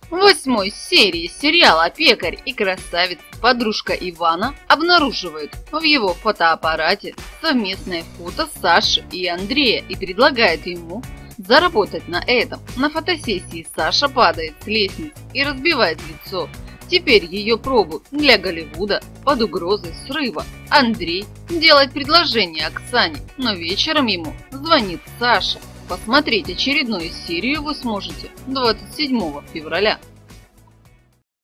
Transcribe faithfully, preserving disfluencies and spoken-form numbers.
В восьмой серии сериала «Пекарь и красавец» подружка Ивана обнаруживает в его фотоаппарате совместное фото Саши и Андрея и предлагает ему заработать на этом. На фотосессии Саша падает с лестницы и разбивает лицо. Теперь ее пробу для Голливуда под угрозой срыва. Андрей делает предложение Оксане, но вечером ему звонит Саша. Посмотреть очередную серию вы сможете двадцать седьмого февраля.